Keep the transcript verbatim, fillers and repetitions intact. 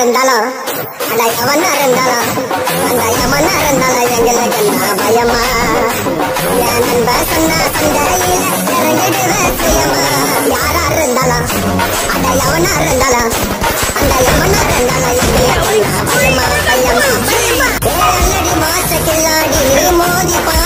இருந்தாலும் அட எவனா இருந்தாலும் அந்த எவனா இருந்தாலும் எங்களுக்கு நான் பயமா என் நண்ப சொன்ன சந்தையில இறங்கிடுவேன் செய்யமா யாரா இருந்தாலும் அட எவனா இருந்தாலும் அந்த எவனா இருந்தாலும் எங்களுக்கு நான் பயமா பயமா பயமா ஏழடி மாச கில்லாடி மோதி